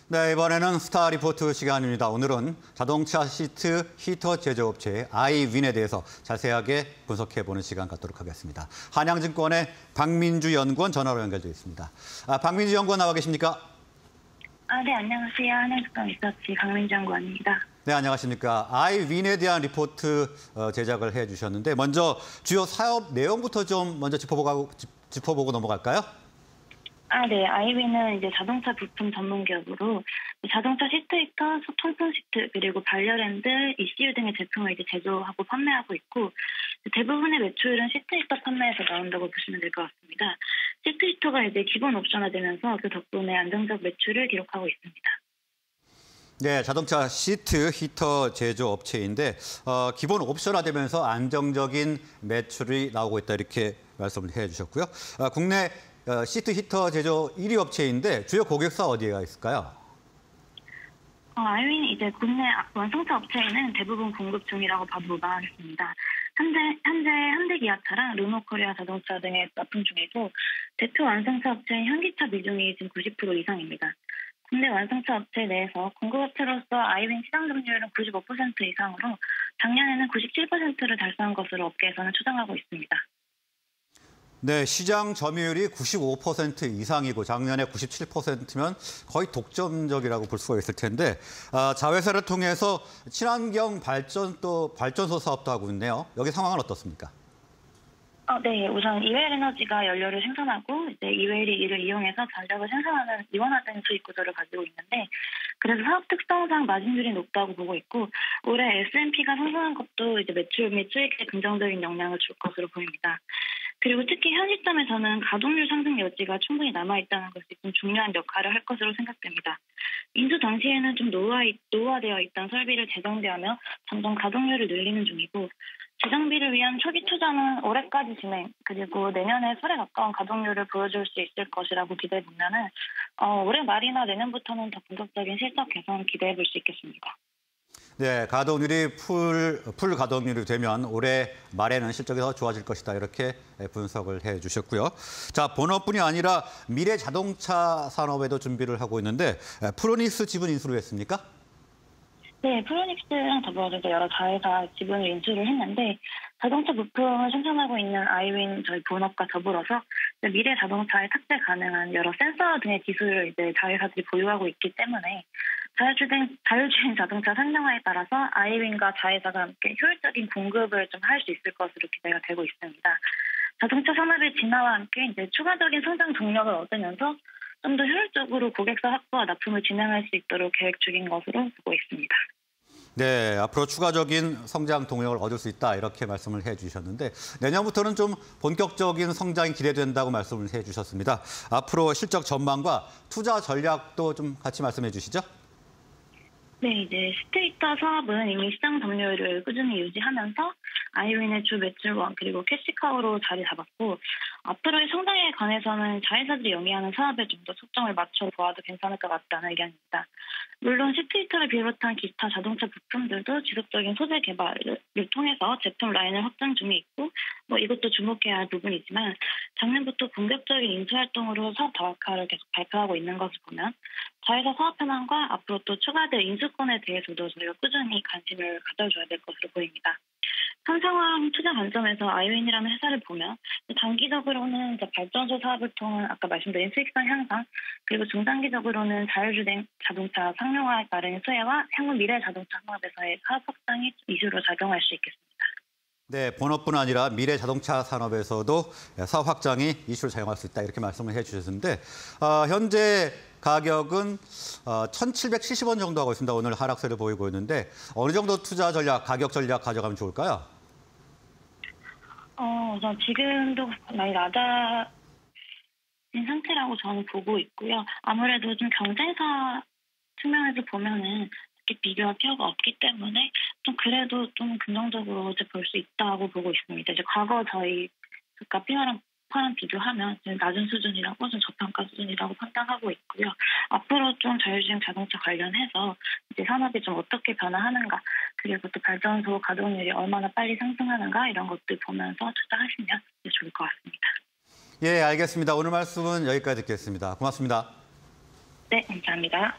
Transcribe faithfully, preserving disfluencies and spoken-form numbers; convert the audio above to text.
네, 이번에는 스타 리포트 시간입니다. 오늘은 자동차 시트 히터 제조업체 아이윈에 대해서 자세하게 분석해보는 시간 갖도록 하겠습니다. 한양증권의 박민주 연구원 전화로 연결되어 있습니다. 아, 박민주 연구원 나와 계십니까? 아, 네, 안녕하세요. 한양증권 리서치 박민주 연구원입니다. 네, 안녕하십니까. 아이윈에 대한 리포트 어, 제작을 해주셨는데 먼저 주요 사업 내용부터 좀 먼저 짚어보고, 짚어보고 넘어갈까요? 아, 네. 아이윈은 이제 자동차 부품 전문 기업으로 자동차 시트 히터, 통풍 시트, 그리고 반려랜드, 이씨유 등의 제품을 이제 제조하고 판매하고 있고, 대부분의 매출은 시트 히터 판매에서 나온다고 보시면 될 것 같습니다. 시트 히터가 이제 기본 옵션화되면서 그 덕분에 안정적 매출을 기록하고 있습니다. 네, 자동차 시트 히터 제조 업체인데 어, 기본 옵션화되면서 안정적인 매출이 나오고 있다 이렇게 말씀을 해주셨고요. 어, 국내 어, 시트 히터 제조 일 위 업체인데 주요 고객사 어디가 있을까요? 어, 아이윈이 이제 국내 완성차 업체에는 대부분 공급 중이라고 봐도 무방하겠습니다. 현재, 현재 현대기아차랑 르노코리아 자동차 등에 납품 중이고 대표 완성차 업체인 현기차 비중이 지금 구십 퍼센트 이상입니다. 국내 완성차 업체 내에서 공급업체로서 아이윈 시장 점유율은 구십오 퍼센트 이상으로 작년에는 구십칠 퍼센트를 달성한 것으로 업계에서는 추정하고 있습니다. 네, 시장 점유율이 구십오 퍼센트 이상이고 작년에 구십칠 퍼센트면 거의 독점적이라고 볼 수가 있을 텐데 아, 자회사를 통해서 친환경 발전 또 발전소 사업도 하고 있네요. 여기 상황은 어떻습니까? 어, 네, 우선 이웰 에너지가 연료를 생산하고 이제 이웰이 이를 이용해서 전력을 생산하는 이원화된 수익 구조를 가지고 있는데 그래서 사업 특성상 마진율이 높다고 보고 있고 올해 에스 앤 피가 상승한 것도 이제 매출 및 수익에 긍정적인 영향을 줄 것으로 보입니다. 그리고 특히 현 시점에서는 가동률 상승 여지가 충분히 남아있다는 것이 좀 중요한 역할을 할 것으로 생각됩니다. 인수 당시에는 좀 노후화, 노후화되어 있던 설비를 재정비하며 점점 가동률을 늘리는 중이고 재정비를 위한 초기 투자는 올해까지 진행, 그리고 내년에 설에 가까운 가동률을 보여줄 수 있을 것이라고 기대해 보면은 어, 올해 말이나 내년부터는 더 본격적인 실적 개선 기대해 볼 수 있겠습니다. 네, 가동률이 풀, 풀 가동률이 되면 올해 말에는 실적이 더 좋아질 것이다 이렇게 분석을 해주셨고요. 자, 본업뿐이 아니라 미래 자동차 산업에도 준비를 하고 있는데 프로닉스 지분 인수를 했습니까? 네, 프로닉스랑 더불어서 여러 자회사 지분을 인수를 했는데 자동차 부품을 생산하고 있는 아이윈 저희 본업과 더불어서 미래 자동차에 탑재 가능한 여러 센서 등의 기술을 이제 자회사들이 보유하고 있기 때문에 자율주행, 자율주행 자동차 상용화에 따라서 아이윈과 자회사가 함께 효율적인 공급을 좀 할 수 있을 것으로 기대가 되고 있습니다. 자동차 산업의 진화와 함께 이제 추가적인 성장 동력을 얻으면서 좀 더 효율적으로 고객사 확보와 납품을 진행할 수 있도록 계획 중인 것으로 보고 있습니다. 네, 앞으로 추가적인 성장 동력을 얻을 수 있다 이렇게 말씀을 해주셨는데 내년부터는 좀 본격적인 성장이 기대된다고 말씀을 해주셨습니다. 앞으로 실적 전망과 투자 전략도 좀 같이 말씀해 주시죠. 네, 이제 시트 히터 사업은 이미 시장 점유율을 꾸준히 유지하면서 아이윈의 주 매출원 그리고 캐시카우로 자리 잡았고 앞으로의 성장에 관해서는 자회사들이 영위하는 사업에 좀 더 초점을 맞춰 보아도 괜찮을 것 같다는 의견입니다. 물론 시트 히터를 비롯한 기타 자동차 부품들도 지속적인 소재 개발을 통해서 제품 라인을 확장 중에 있고 뭐 이것도 주목해야 할 부분이지만 작년부터 본격적인 인수 활동으로 사업 다각화를 계속 발표하고 있는 것을 보면 자회사 사업 현황과 앞으로 또 추가될 인수권에 대해서도 저희가 꾸준히 관심을 가져줘야 될 것으로 보입니다. 현 상황 투자 관점에서 아이윈이라는 회사를 보면 단기적으로는 이제 발전소 사업을 통한 아까 말씀드린 수익성 향상 그리고 중장기적으로는 자율주행 자동차 상용화에 따른 수혜와 향후 미래 자동차 산업에서의 사업 확장이 이슈로 작용할 수 있겠습니다. 네, 본업뿐 아니라 미래 자동차 산업에서도 사업 확장이 이슈로 작용할 수 있다 이렇게 말씀을 해주셨는데 어, 현재 가격은 어, 천칠백칠십 원 정도 하고 있습니다. 오늘 하락세를 보이고 있는데 어느 정도 투자 전략, 가격 전략 가져가면 좋을까요? 어, 우선 지금도 많이 낮아진 상태라고 저는 보고 있고요. 아무래도 좀 경쟁사 측면에서 보면은 특히 비교할 필요가 없기 때문에 좀 그래도 좀 긍정적으로 볼 수 있다고 보고 있습니다. 이제 과거 저희 그러니까 피어랑 파랑 비교하면 낮은 수준이라고 좀 저평가 수준이라고 판단하고 있고요. 앞으로 좀 자율주행 자동차 관련해서 이제 산업이 좀 어떻게 변화하는가 그리고 또 발전소 가동률이 얼마나 빨리 상승하는가 이런 것들 보면서 투자하시면 좋을 것 같습니다. 예, 알겠습니다. 오늘 말씀은 여기까지 듣겠습니다. 고맙습니다. 네, 감사합니다.